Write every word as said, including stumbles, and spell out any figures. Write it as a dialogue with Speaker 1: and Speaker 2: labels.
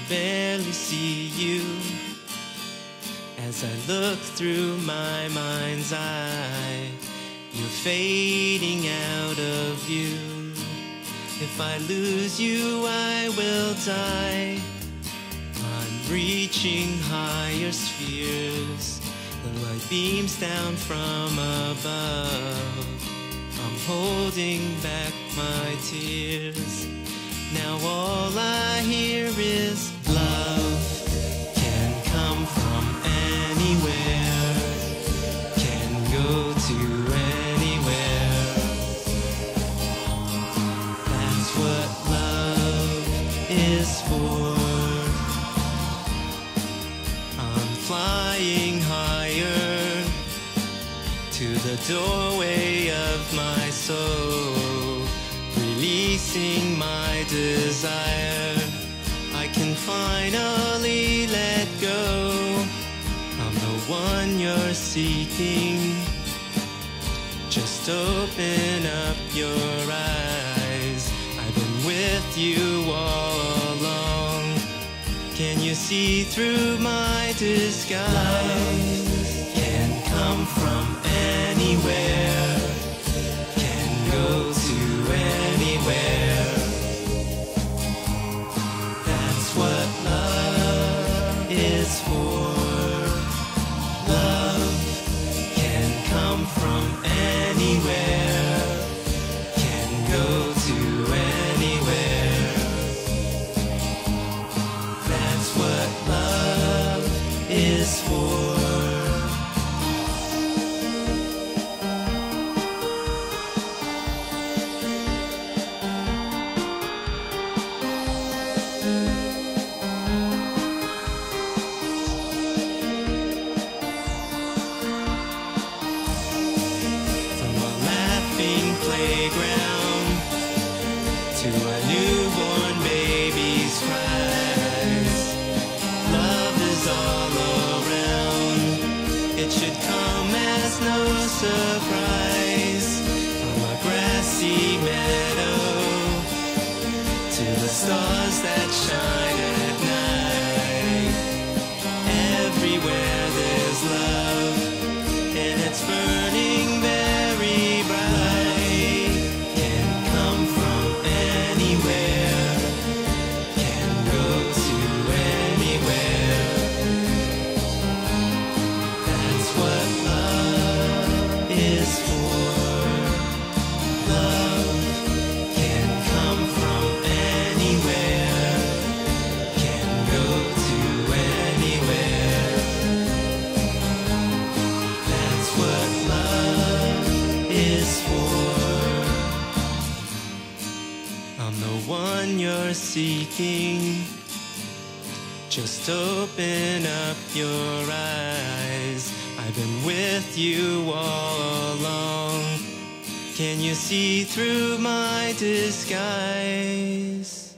Speaker 1: barely see you as I look through my mind's eye. You're fading out of view. If I lose you, I will die. I'm reaching higher spheres. The light beams down from above. I'm holding back my tears. Now all I hear is love can come from anywhere, can go to anywhere. That's what love is for. I'm flying higher to the doorway of my soul, releasing my desire. I can finally let go. I'm the one you're seeking. Just open up your eyes. I've been with you all along. Can you see through my disguise? Love can come from anywhere, can go to anywhere. That's what love is for. Love can come from anywhere, can go to anywhere. That's what love is for. Playground to a newborn baby's cries. Love is all around. It should come as no surprise. From a grassy meadow to the stars that shine at night. Everywhere there's love, and it's burning very bright. I'm the one you're seeking. Just open up your eyes. I've been with you all along. Can you see through my disguise?